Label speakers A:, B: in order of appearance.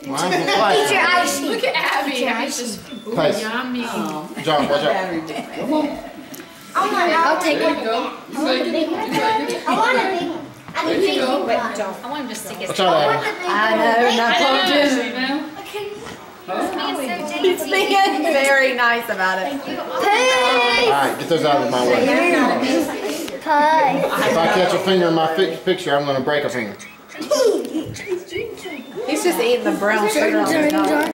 A: Mine's a
B: Eat your icing.
C: Look at Abby. Abby's just
A: Place.
C: yummy.
A: John, watch out. Come on.
B: I'll take
C: There
B: one.
C: you go. You like it? You like it?
B: I want a big one. I
C: There you go.
D: I want him just to get
A: Watch out, Abby.
B: I know, not
D: He's being very nice about it.
A: Alright, get those out of my way.
B: Pie.
A: If I catch a finger in my picture, I'm going to break a finger.
D: He's just eating the brown sugar on his dog.